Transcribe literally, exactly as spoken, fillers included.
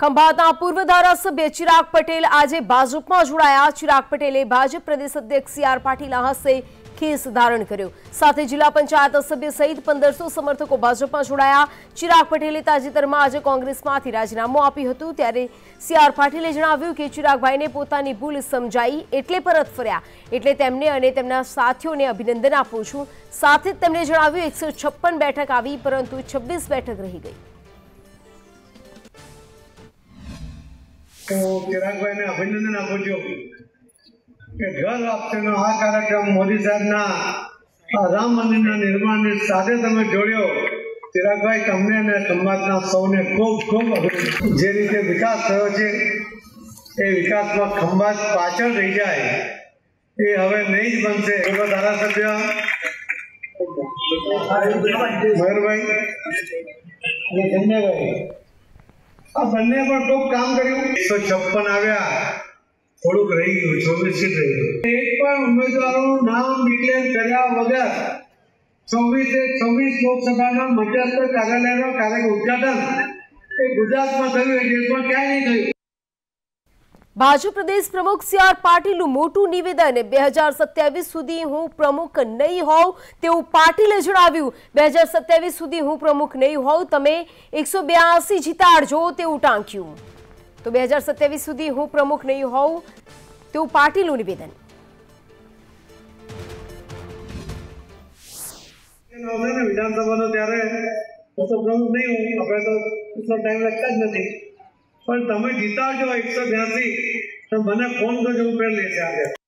ખંભાતના પૂર્વ ધારાસભ્ય ચિરાગ પટેલ આજે ભાજપમાં જોડાયા। ચિરાગ પટેલે ભાજપ પ્રદેશ અધ્યક્ષ સી આર પાટીલના હસ્તે ખેસ ધારણ કર્યો। સાથે જિલ્લા પંચાયત સભ્ય સહિત પંદરસો સમર્થકો ભાજપમાં જોડાયા। ચિરાગ પટેલે તાજેતરમાં આજે કોંગ્રેસમાંથી રાજીનામું આપ્યું હતું, ત્યારે સી આર પાટીલે જણાવ્યું કે ચિરાગભાઈને પોતાની ભૂલ સમજાઈ એટલે પરત ફર્યા, એટલે તેમને અને તેમના સાથીઓને અભિનંદન આપું છું। સાથે જ તેમણે જણાવ્યું એકસો છપ્પન બેઠક આવી, પરંતુ છવ્વીસ બેઠક રહી ગઈ। तो चिराग भाई ने अभिनंदन आपो छो कि घर वापसीनो आ कार्यक्रम मोदी साहेबना राम मंदिरना निर्माणनी साथे तमे जोड्यो। चिराग भाई तमने ने खंभातना सौने खूब खूब अभिनंदन। जे रीते विकास थयो छे ए विकासमां खंभात पाछळ रही जाय ए हवे नहीं ज बनशे। एवा धारासभ्य मयूरभाई અને સંજયભાઈ आ बने पर खूब काम कर्યું। एक सौ छप्पन आव्या, थोड़ुंक रही गयुं, चौबीस सीट रही गई। एक पण उम्मीदवारों नाम डिक्लेर कर्या वगर चौबीस चौबीस लोकसभाना मध्यस्थ कार्यालयनो कार्य उद्घाटन ए गुजरातमां थयुं, ए देशमां क्यांय नहीं थयुं। भाजपा प्रदेश प्रमुख सी आर पाटीलનું મોટું નિવેદન। બે હજાર સત્યાવીસ સુધી હું પ્રમુખ નહીં હોઉં તેવું પાટીલે જણાવ્યું। બે હજાર સત્યાવીસ સુધી હું પ્રમુખ નહીં હોઉં, તમે એકસો બ્યાસી જીતાડજો તેવું ટાંક્યું। તો બે હજાર સત્યાવીસ સુધી હું પ્રમુખ નહીં હોઉં તેવું પાટીલનું નિવેદન। વિધાનસભાનો ત્યારે હું તો પ્રમુખ નહીં હું, આપણે તો એટલો ટાઈમ લગતા જ નથી, પણ તમે જીતાડજો એકસો બ્યાસી, તો મને ફોન કરજો, હું પેલી લેશે આજે।